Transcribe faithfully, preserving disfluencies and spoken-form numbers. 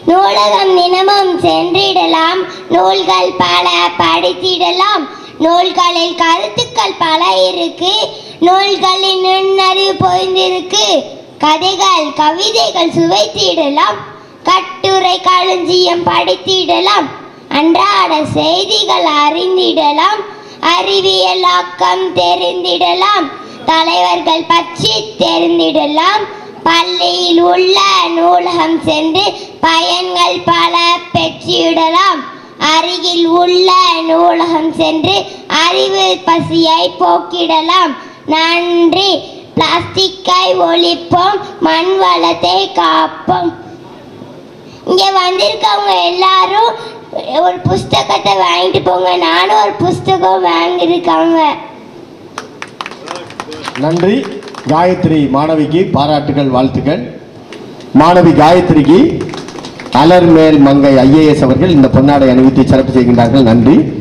நூலகம் தினமும் சென்றிடலாம், நூல்கள் பல படித்திடலாம். நூல்களில் கருத்துக்கள் பல இருக்கு, நூல்களின் நுண்ணறிவு பொய்ந்திருக்கு. கதைகள் கவிதைகள் சுவைத்திடலாம், கட்டுரை களஞ்சியம் படித்திடலாம். அன்றாட செய்திகள் அறிந்திடலாம், அறிவியலாக்கம் தெரிந்திடலாம். தலைவர்கள் பற்றி தெரிந்திடலாம். பள்ளியில் உள்ள நூலகம் சென்று பயன்கள் பல பெற்றிடலாம். அருகில் உள்ள நூலகம் சென்று அறிவு பசியை போக்கிடலாம். நன்றி. பிளாஸ்டிக்கை ஒழிப்போம், மண் வளத்தை காப்போம். இங்க வந்திருக்கவங்க எல்லாரும் ஒரு புஸ்தகத்தை வாங்கிட்டு போங்க. நானும் ஒரு புஸ்தகம் வாங்கியிருக்காங்க. நன்றி. காயத்ரி மாணவிக்கு பாராட்டுகள், வாழ்த்துக்கள். மாணவி காயத்ரிக்கு அலர்மேல் மங்கை ஐஏஎஸ் அவர்கள் இந்த பொன்னாடை அணிவித்து சிறப்பு செய்கின்றார்கள். நன்றி.